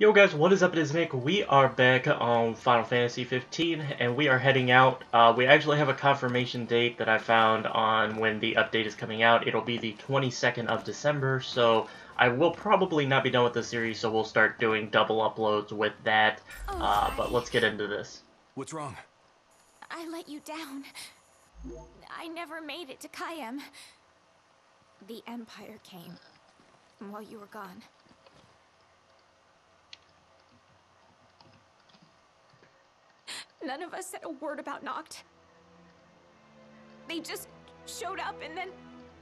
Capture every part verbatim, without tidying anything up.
Yo guys, what is up? It is Nick. We are back on Final Fantasy fifteen, and we are heading out. Uh, we actually have a confirmation date that I found on when the update is coming out. It'll be the twenty-second of December, so I will probably not be done with the series, so we'll start doing double uploads with that. Oh, Uh, but let's get into this. What's wrong? I let you down. I never made it to Kayam. The Empire came while you were gone. None of us said a word about Noct. They just showed up and then...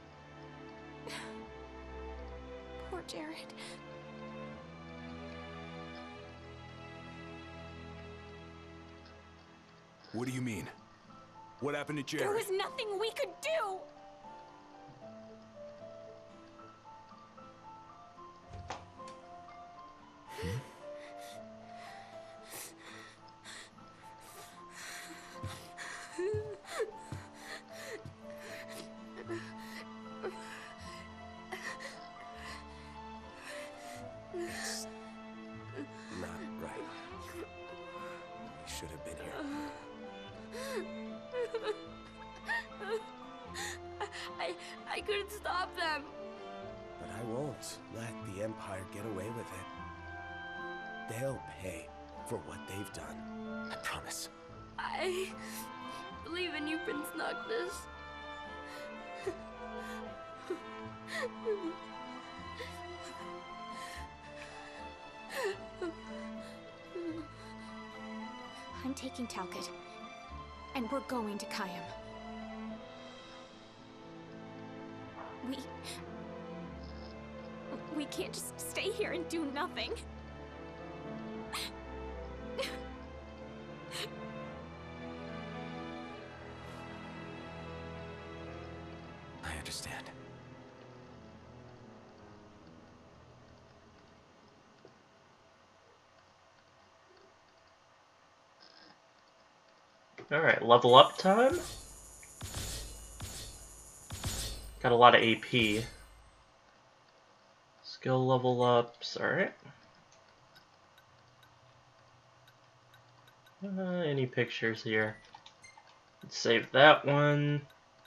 Poor Jared. What do you mean? What happened to Jared? There was nothing we could do! It's not right. We should have been here. I... I couldn't stop them. But I won't let the Empire get away with it. They'll pay for what they've done. I promise. I believe in you, Prince Noctis. I'm taking Talcott, and we're going to Kayam. We... We can't just stay here and do nothing. I understand. Alright, level up time. Got a lot of A P. Skill level ups, alright. Uh, any pictures here? Let's save that one.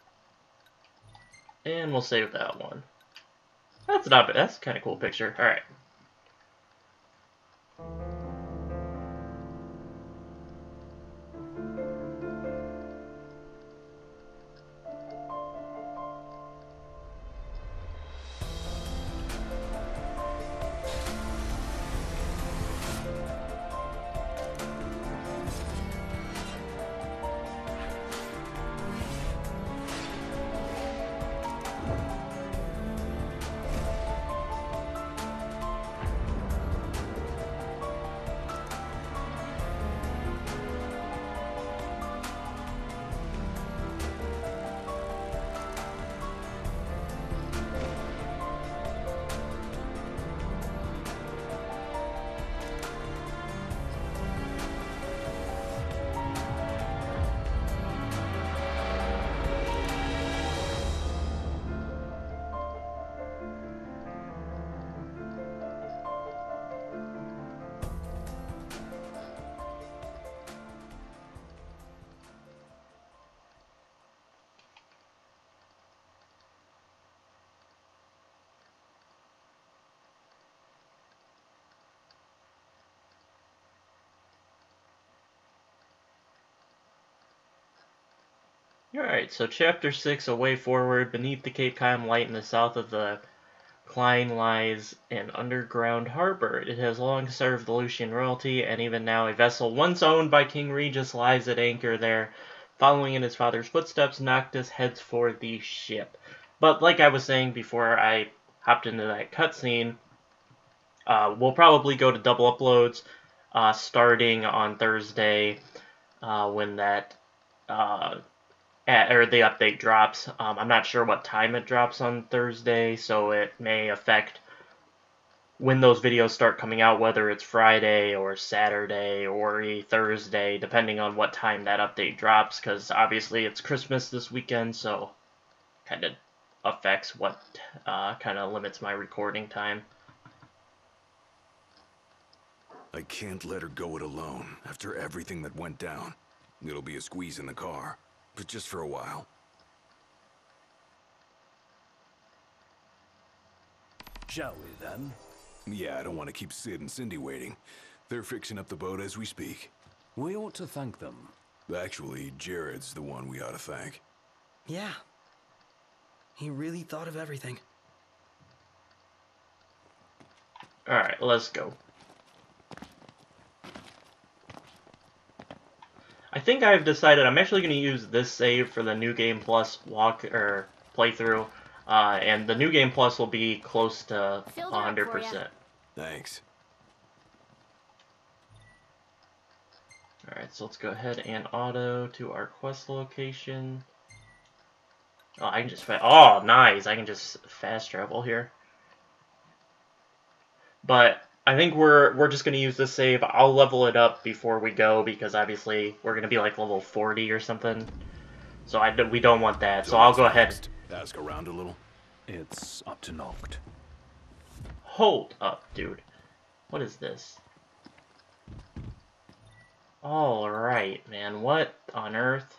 And we'll save that one. That's not bad. That's a kind of cool picture. Alright. Alright, so Chapter six, A Way Forward. Beneath the Cape Kayam Light in the south of the Klein lies an underground harbor. It has long served the Lucian royalty, and even now a vessel once owned by King Regis lies at anchor there. Following in his father's footsteps, Noctis heads for the ship. But like I was saying before I hopped into that cutscene, uh, we'll probably go to double uploads uh, starting on Thursday uh, when that... Uh, At, or the update drops. Um, I'm not sure what time it drops on Thursday, so it may affect when those videos start coming out, whether it's Friday or Saturday or a Thursday, depending on what time that update drops, because obviously it's Christmas this weekend, so kind of affects what uh, kind of limits my recording time. I can't let her go it alone after everything that went down. It'll be a squeeze in the car, but just for a while. Shall we then? Yeah, I don't want to keep Sid and Cindy waiting. They're fixing up the boat as we speak. We ought to thank them. Actually, Jared's the one we ought to thank. Yeah. He really thought of everything. Alright, let's go. I think I've decided I'm actually going to use this save for the New Game Plus walk or playthrough, uh, and the New Game Plus will be close to Filled her one up hundred for ya. percent. Thanks. Alright, so let's go ahead and auto to our quest location. Oh, I can just fa- oh, nice! I can just fast travel here. But I think we're we're just gonna use this save. I'll level it up before we go because obviously we're gonna be like level forty or something. So I do, we don't want that. So I'll what's go ahead. next? Ask around a little. It's up to Noct. Hold up, dude. What is this? All right, man. What on earth?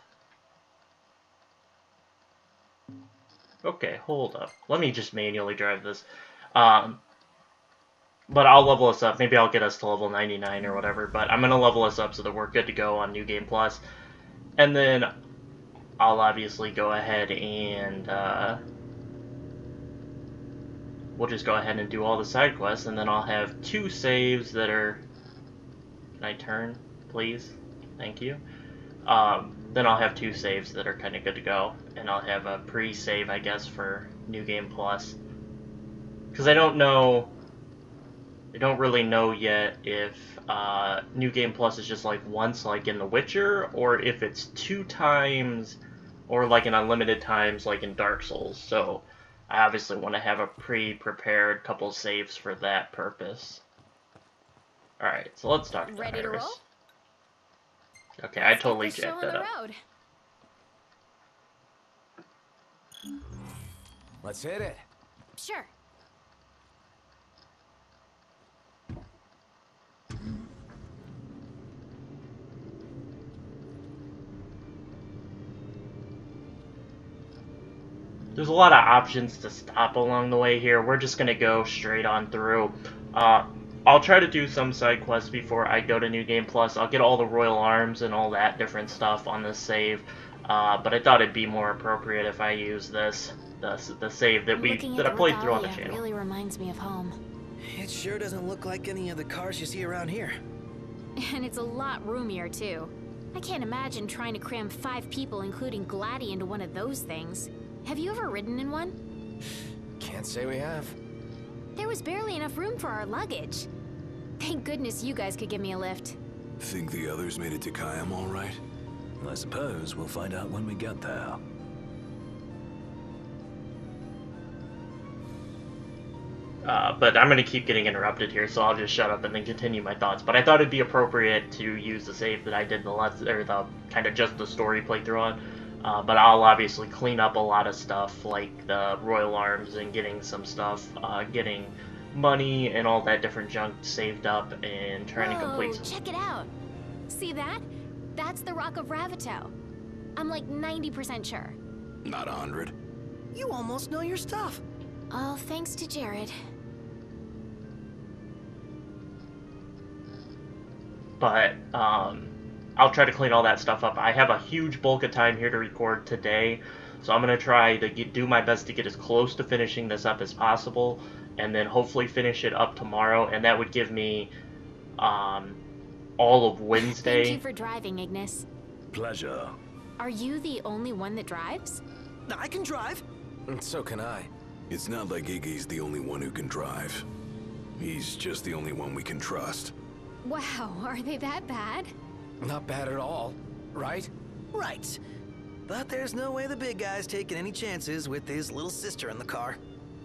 Okay, hold up. Let me just manually drive this. Um. But I'll level us up. Maybe I'll get us to level ninety-nine or whatever. But I'm going to level us up so that we're good to go on New Game Plus. And then I'll obviously go ahead and... Uh, we'll just go ahead and do all the side quests. And then I'll have two saves that are... Can I turn, please? Thank you. Um, then I'll have two saves that are kind of good to go. And I'll have a pre-save, I guess, for New Game Plus. Because I don't know... I don't really know yet if uh, New Game Plus is just like once, like in The Witcher, or if it's two times, or like an unlimited times, like in Dark Souls. So I obviously want to have a pre-prepared couple saves for that purpose. Alright, so let's talk to Ready to Iris. roll? Okay, I Let's get totally this show jacked on that the up. road. Let's hit it. Sure. There's a lot of options to stop along the way here. We're just going to go straight on through. Uh, I'll try to do some side quests before I go to New Game Plus. I'll get all the Royal Arms and all that different stuff on this save. Uh, but I thought it'd be more appropriate if I use this, the, the save that we Looking that at I the played through on the regalia channel. really reminds me of home. It sure doesn't look like any of the cars you see around here. And it's a lot roomier, too. I can't imagine trying to cram five people, including Gladdy, into one of those things. Have you ever ridden in one? Can't say we have. There was barely enough room for our luggage. Thank goodness you guys could give me a lift. Think the others made it to Kayam all right? I suppose we'll find out when we get there. Uh, but I'm going to keep getting interrupted here, so I'll just shut up and then continue my thoughts. But I thought it'd be appropriate to use the save that I did the last, or the kind of just the story playthrough on. Uh, but I'll obviously clean up a lot of stuff, like the Royal Arms and getting some stuff, uh, getting money and all that different junk saved up and trying Whoa, to complete some... check it out. See that? That's the Rock of Ravito. I'm like ninety percent sure. Not a hundred. You almost know your stuff. All thanks to Jared. But, um... I'll try to clean all that stuff up. I have a huge bulk of time here to record today, so I'm going to try to get, do my best to get as close to finishing this up as possible, and then hopefully finish it up tomorrow, and that would give me um, all of Wednesday. Thank you for driving, Ignis. Pleasure. Are you the only one that drives? I can drive. And so can I. It's not like Iggy's the only one who can drive. He's just the only one we can trust. Wow, are they that bad? Not bad at all, right? Right. But there's no way the big guy's taking any chances with his little sister in the car.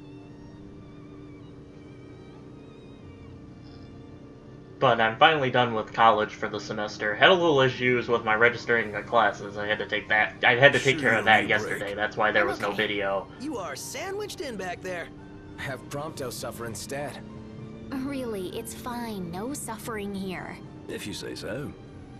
But I'm finally done with college for the semester. Had a little issues with my registering of classes. I had to take that. I had to take Sure, care of that need a yesterday. break. That's why there was no Okay. video. You are sandwiched in back there. Have Prompto suffer instead. Really, it's fine. No suffering here. If you say so.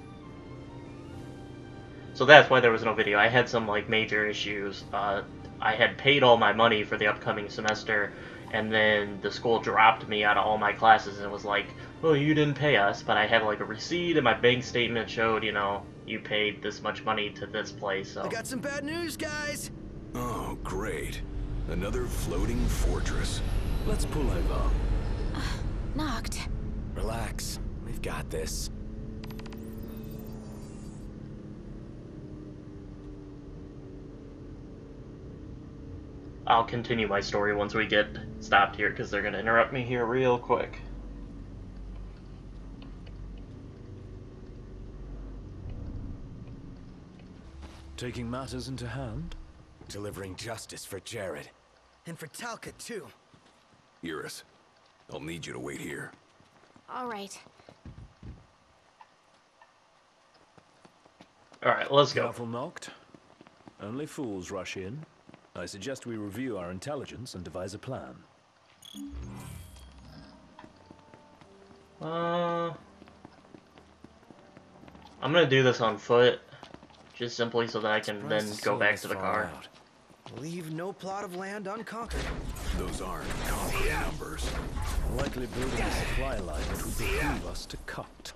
So that's why there was no video. I had some like major issues. Uh, I had paid all my money for the upcoming semester, and then the school dropped me out of all my classes and was like, "Oh, you didn't pay us," but I had like a receipt and my bank statement showed, you know, you paid this much money to this place. So I got some bad news, guys. Oh, great. Another floating fortress. Let's pull over. Knocked. Relax. We've got this. I'll continue my story once we get stopped here because they're going to interrupt me here real quick. Taking matters into hand? Delivering justice for Jared. And for Talcott, too. Iris, I'll need you to wait here. All right. Alright, let's go. Careful, Knocked. Only fools rush in. I suggest we review our intelligence and devise a plan. Uh, I'm gonna do this on foot, just simply so that I can then go back to the car. Leave no plot of land unconquered. Those aren't common numbers. Likely building a supply line that would behoove us to cut.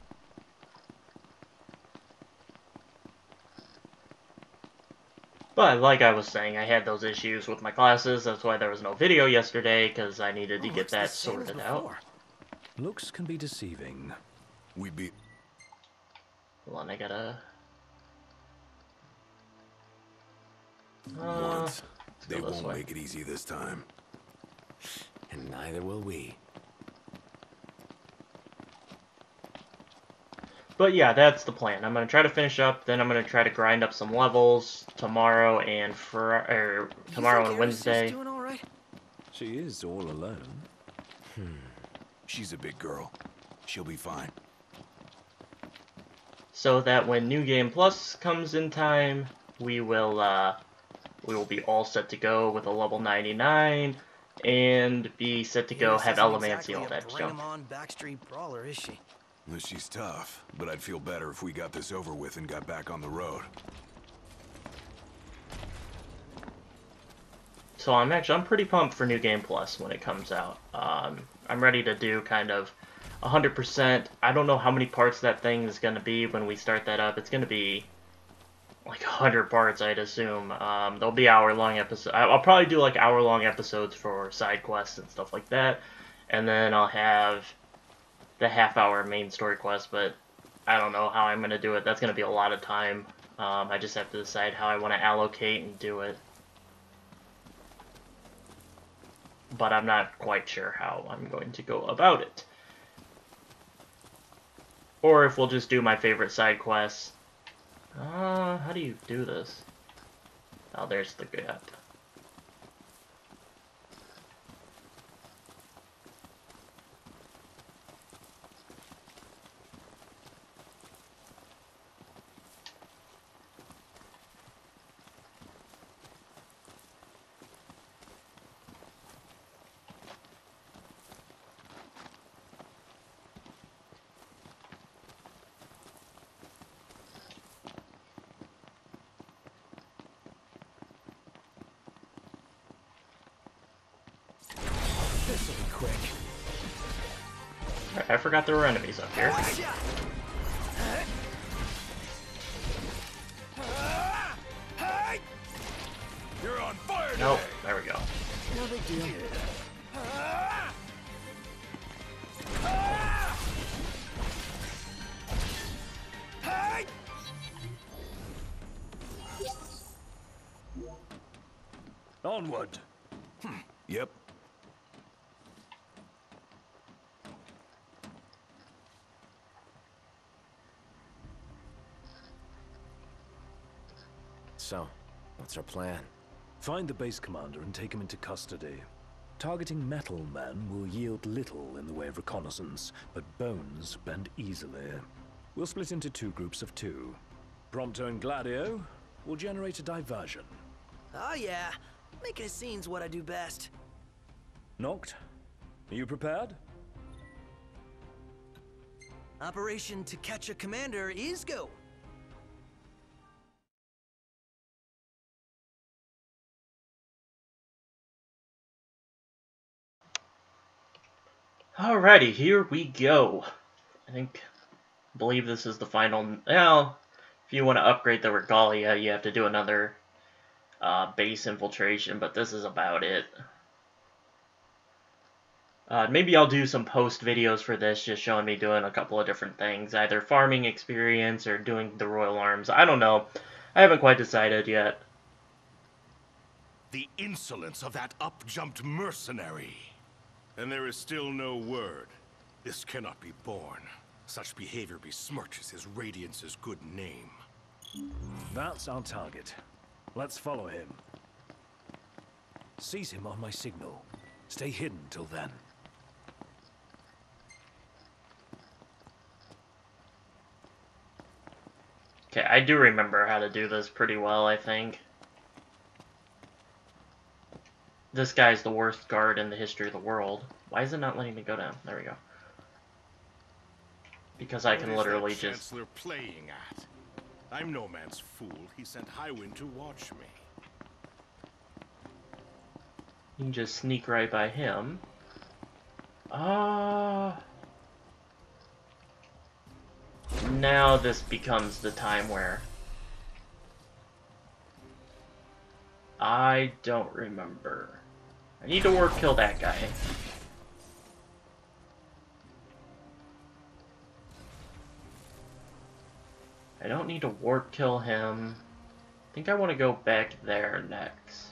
But like I was saying, I had those issues with my classes. That's why there was no video yesterday, because I needed to Oh, get looks the that same as sorted out. before. Looks can be deceiving. We be... Hold on, I gotta... Uh, Once. let's They go this won't way. make it easy this time. And neither will we. But yeah, that's the plan. I'm gonna try to finish up, then I'm gonna try to grind up some levels tomorrow and for or You tomorrow think and Iris is Wednesday. doing all right? She is all alone. She's a big girl. She'll be fine. So that when New Game Plus comes in time, we will uh, we will be all set to go with a level ninety-nine and be set to go Iris have isn't Elemancy, exactly all a that bring junk. 'em on backstreet brawler, is she? Well, she's tough, but I'd feel better if we got this over with and got back on the road. So I'm actually I'm pretty pumped for New Game Plus when it comes out. Um, I'm ready to do kind of one hundred percent. I don't know how many parts that thing is going to be when we start that up. It's going to be like one hundred parts, I'd assume. Um, there'll be hour-long episodes. I'll probably do like hour-long episodes for side quests and stuff like that. And then I'll have the half-hour main story quest, but I don't know how I'm going to do it. That's going to be a lot of time. Um, I just have to decide how I want to allocate and do it. But I'm not quite sure how I'm going to go about it. Or if we'll just do my favorite side quests. Uh, how do you do this? Oh, there's the gap. This'll be quick. I forgot there were enemies up here. You're on fire today! Nope, there we go. No big deal. Onward! Yep. So, what's our plan? Find the base commander and take him into custody. Targeting metal men will yield little in the way of reconnaissance, but bones bend easily. We'll split into two groups of two. Prompto and Gladio will generate a diversion. Oh yeah, making a scene's what I do best. Knocked? Are you prepared? Operation To Catch a Commander is go. Alrighty, here we go. I think, I believe this is the final. Well, if you want to upgrade the Regalia, you have to do another uh, base infiltration, but this is about it. Uh, maybe I'll do some post videos for this, just showing me doing a couple of different things, either farming experience or doing the Royal Arms. I don't know. I haven't quite decided yet. The insolence of that up-jumped mercenary. And there is still no word. This cannot be borne. Such behavior besmirches his Radiance's good name. That's our target. Let's follow him. Seize him on my signal. Stay hidden till then. Okay, I do remember how to do this pretty well, I think. This guy's the worst guard in the history of the world. Why is it not letting me go down? There we go. Because I can literally just... What is that Chancellor playing at? I'm no man's fool. He sent Highwind to watch me. You can just sneak right by him. Ah... Uh... Now this becomes the time where... I don't remember. I need to warp kill that guy. I don't need to warp kill him. I think I want to go back there next.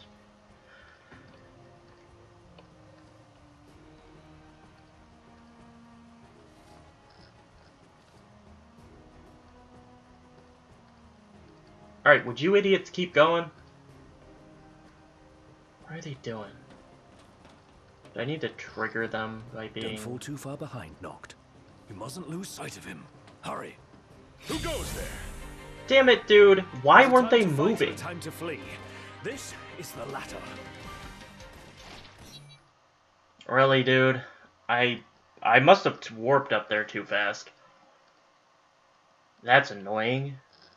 Alright, would you idiots keep going? What are they doing? Do I need to trigger them by being... Don't fall too far behind, Noct. You mustn't lose sight of him. Hurry. Who goes there? Damn it, dude! Why There's weren't they time to fight moving? and a time to flee. This is the latter. Really, dude? I... I must have warped up there too fast. That's annoying.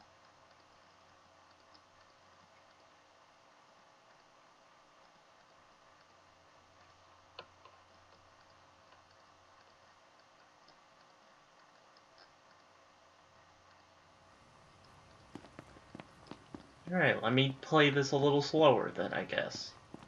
Alright, let me play this a little slower then, I guess.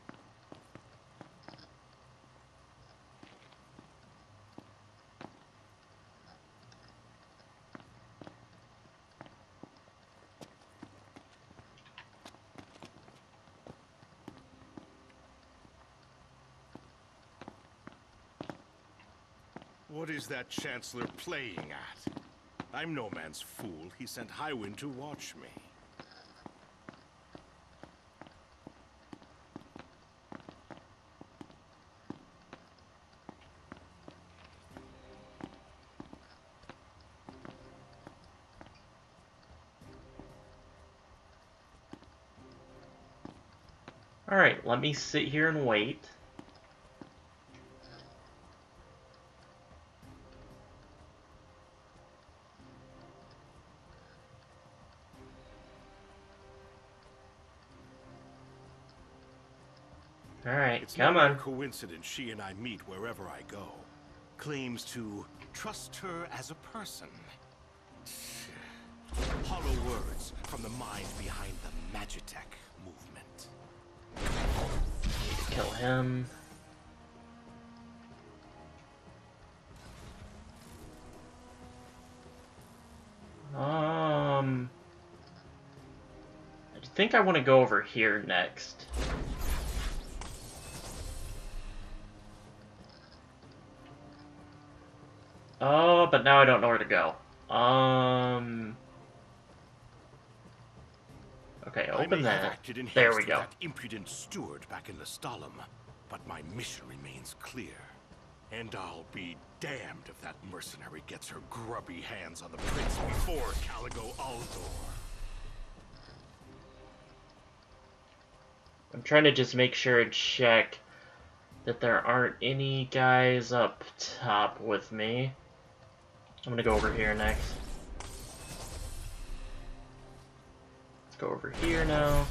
What is that Chancellor playing at? I'm no man's fool. He sent Highwind to watch me. Alright, let me sit here and wait. Alright, It's come not on. a coincidence she and I meet wherever I go. Claims to trust her as a person. Hollow words from the mind behind the Magitech movement. Need to kill him. Um... I think I want to go over here next. Oh, but now I don't know where to go. Um... Okay, open that. There we go. That impudent steward back in Lestallum, but my mission remains clear. And I'll be damned if that mercenary gets her grubby hands on the prince before Caligo Aldor. I'm trying to just make sure and check that there aren't any guys up top with me. I'm gonna go over here next. Let's go over here now.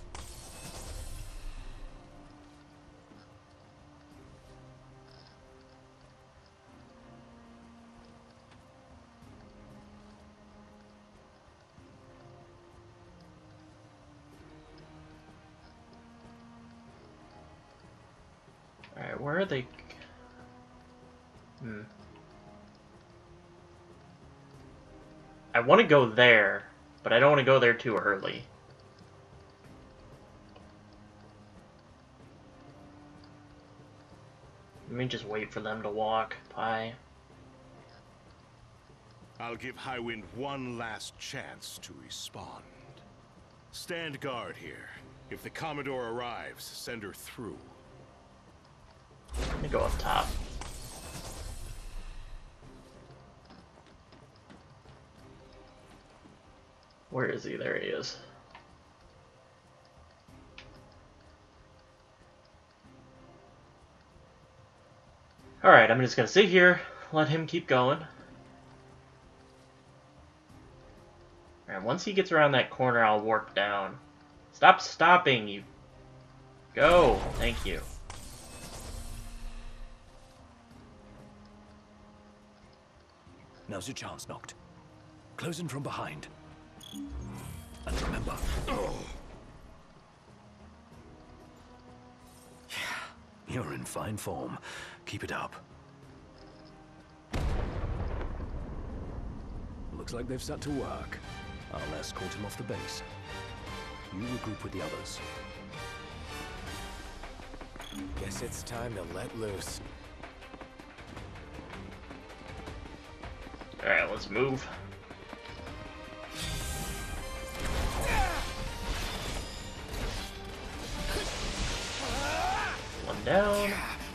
Alright, where are they? Hmm. I want to go there, but I don't want to go there too early. Let me just wait for them to walk by. I'll give Highwind one last chance to respond. Stand guard here. If the Commodore arrives, send her through. Let me go up top. Where is he? There he is. Alright, I'm just gonna sit here, let him keep going. Alright, once he gets around that corner, I'll warp down. Stop stopping, you. Go! Thank you. Now's your chance, Noct. Close in from behind. And remember... You're in fine form. Keep it up. Looks like they've set to work. I'll escort him off the base. You regroup with the others. Guess it's time to let loose. Alright, let's move. One down.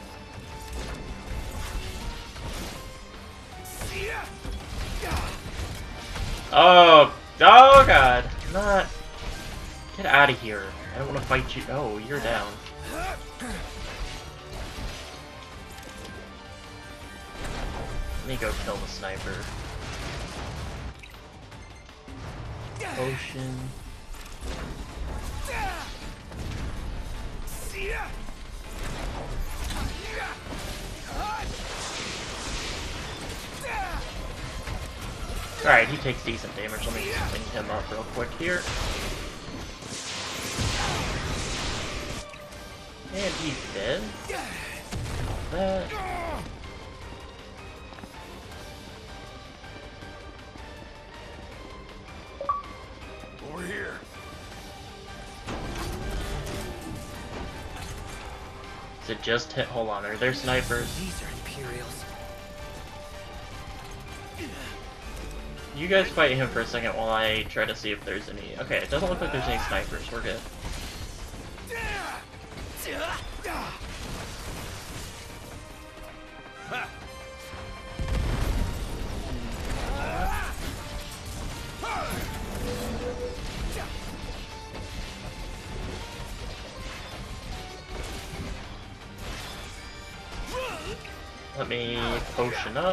Oh, oh god. Not. Get out of here. I don't want to fight you. Oh, you're down. Let me go kill the sniper. Potion. Alright, he takes decent damage. Let me clean him up real quick here. And he's dead. That. Over here. Is it just hit? Hold on, are there snipers? These are Imperials. You guys fight him for a second while I try to see if there's any. Okay, it doesn't look like there's any snipers. We're good. Let me potion up.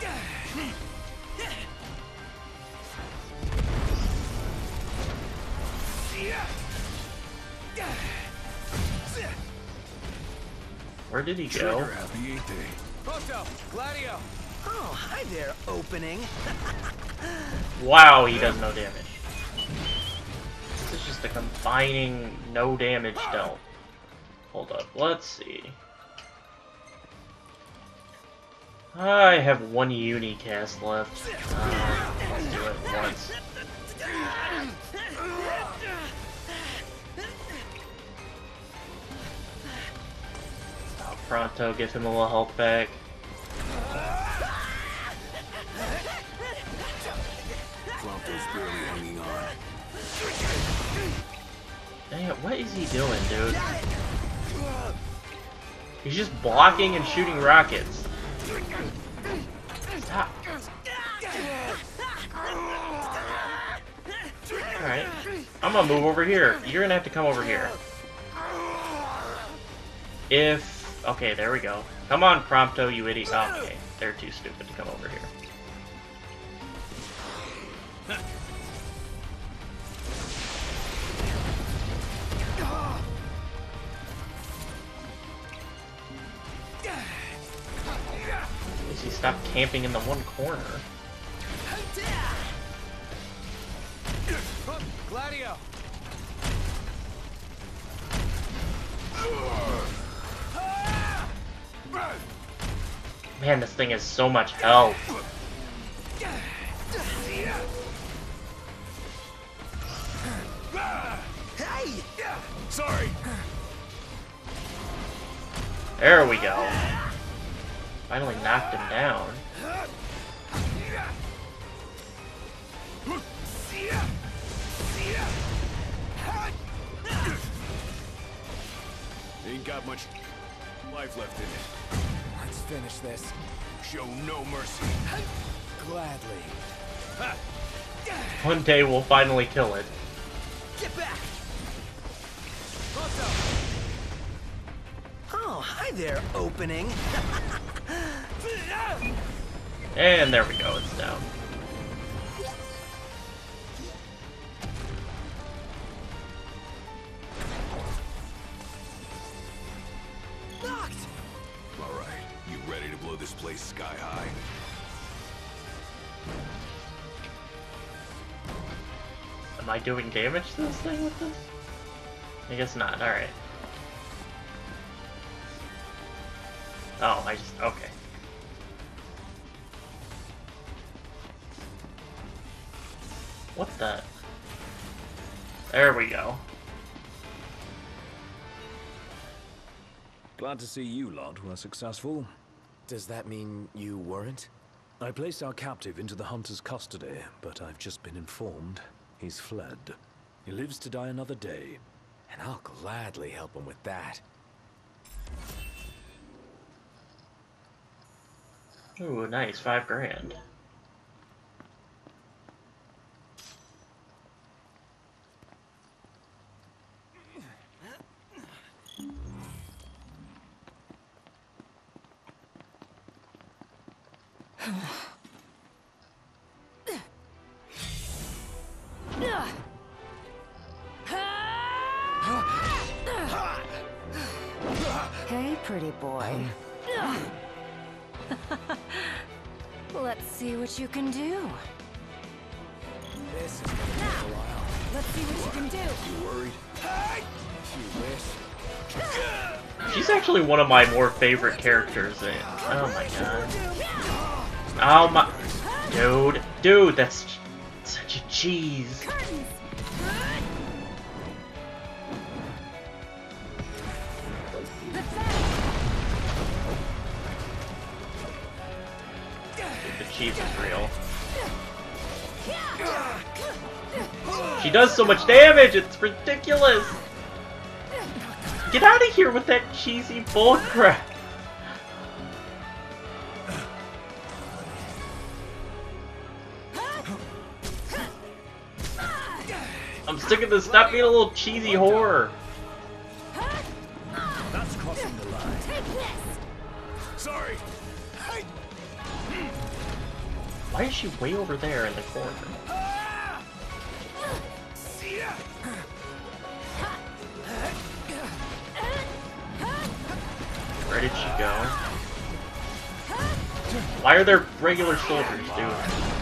Where did he go? Happy eight day. Photo, Gladio. Oh, hi there, opening. Wow, he does no damage. This is just a combining no damage stealth. Hold up, let's see. I have one unicast left. Uh, let's do it once. Oh, pronto, give him a little health back. Pronto's barely hanging on. Dang it, what is he doing, dude? He's just blocking and shooting rockets. Stop. Alright. I'm gonna move over here. You're gonna have to come over here. If... Okay, there we go. Come on, Prompto, you idiot. Okay, they're too stupid to come over here. At least he stopped camping in the one corner. Gladio! Man, this thing has so much health. Hey! Sorry. There we go. Finally knocked him down. Ain't got much life left in it. Let's finish this. Show no mercy. Gladly. One day we'll finally kill it. Get back! Oh, hi there, opening. And there we go, it's down. Knocked! All right, you ready to blow this place sky high? Am I doing damage to this thing with this? I guess not, alright. Oh, I just, okay. What the? There we go. Glad to see you lot were successful. Does that mean you weren't? I placed our captive into the hunter's custody, but I've just been informed he's fled. He lives to die another day. And I'll gladly help him with that. Ooh, nice, five grand. Hey, pretty boy. Let's see what you can do. This is gonna take a while. Let's see what you can do. You worried? You wish. She's actually one of my more favorite characters in. Oh my god. Oh my... Dude, dude, that's such a cheese. The cheese is real. She does so much damage, it's ridiculous! Get out of here with that cheesy bullcrap! I'm sick of this, stop being a little cheesy whore! That's crossing the line. Sorry. Why is she way over there in the corner? Where did she go? Why are there regular soldiers, dude?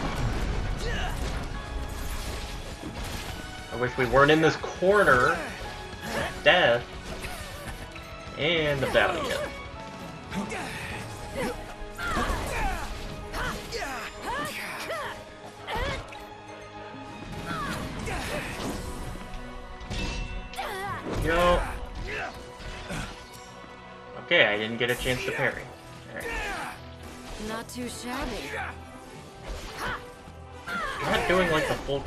I wish we weren't in this corner of death and the valley yet. Yo. Okay, I didn't get a chance to parry. All right. Not too shabby. I'm not doing like the full.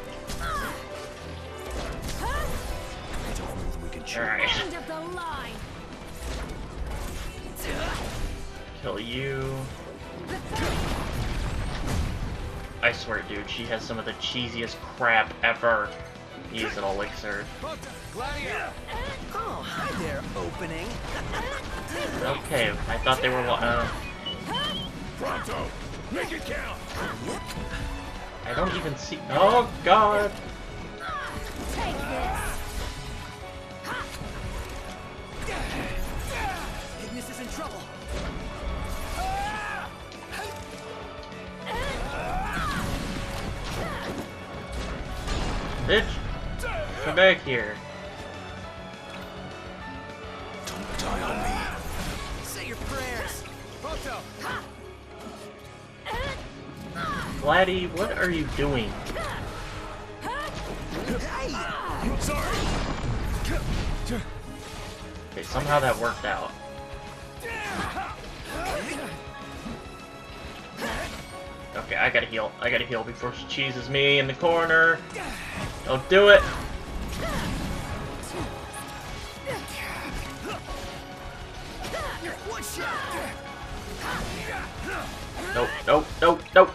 Alright. End of the line. Kill you. I swear, dude, she has some of the cheesiest crap ever. Use an elixir. Oh, hi there, opening. Okay, I thought they were. Uh, Pronto. Make it count. I don't even see. Oh God! Take this. Ignis is in trouble. Bitch! Come back here. Don't die on me. Say your prayers. Photo. Gladdy, what are you doing? Hey! Sorry. Okay, somehow that worked out. Okay, I gotta heal. I gotta heal before she cheeses me in the corner. Don't do it! One shot. Nope, nope, nope, nope.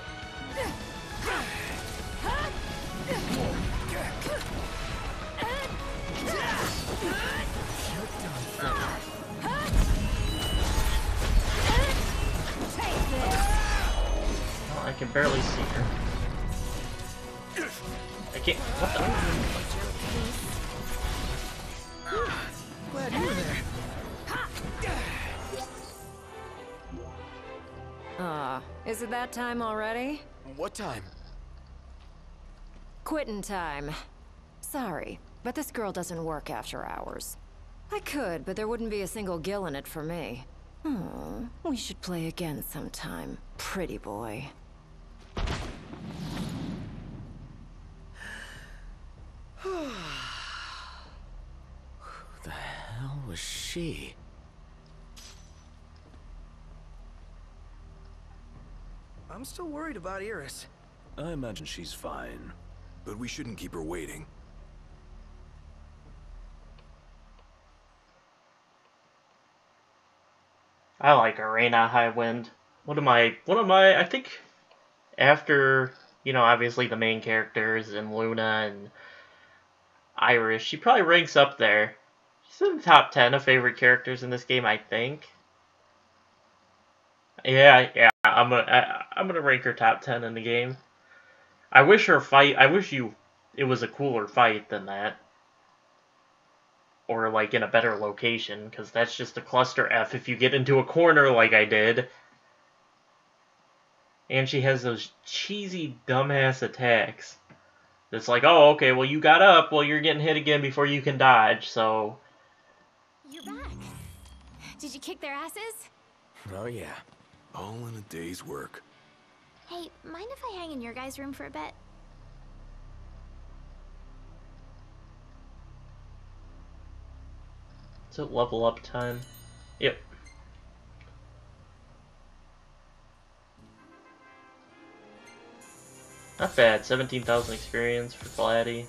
Oh, I can barely see her. I can't. What the? Glad you were there. Ah, is it that time already? What time? Quitting time. Sorry, but this girl doesn't work after hours. I could, but there wouldn't be a single gill in it for me. Hmm, we should play again sometime, pretty boy. Who the hell was she? I'm still worried about Iris. I imagine she's fine. But we shouldn't keep her waiting. I like Arena High Wind. One of my, one of my, I think, after, you know, obviously the main characters and Luna and Iris, she probably ranks up there. She's in the top ten of favorite characters in this game, I think. Yeah, yeah, I'm gonna, I, I'm gonna rank her top ten in the game. I wish her fight, I wish you, it was a cooler fight than that. Or, like, in a better location, because that's just a cluster F if you get into a corner like I did. And she has those cheesy, dumbass attacks. It's like, oh, okay, well, you got up, well, you're getting hit again before you can dodge, so... You're back. Did you kick their asses? Oh yeah. All in a day's work. Hey, mind if I hang in your guys' room for a bit? Is it level up time? Yep. Not bad, seventeen thousand experience for Gladdy.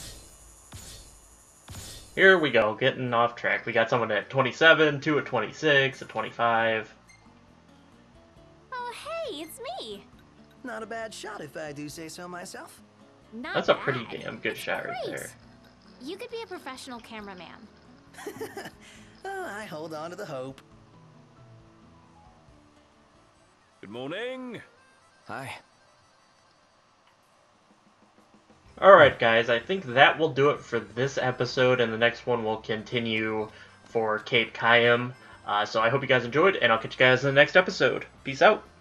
Here we go, getting off track. We got someone at twenty-seven, two at twenty-six, at twenty-five. Oh, hey, it's me. Not a bad shot if I do say so myself. Not That's a bad. pretty damn good It's shot right great. there. You could be a professional cameraman. Oh, I hold on to the hope. Good morning. Hi. Alright guys, I think that will do it for this episode, and the next one will continue for Cape Cayam. Uh, so I hope you guys enjoyed, and I'll catch you guys in the next episode. Peace out!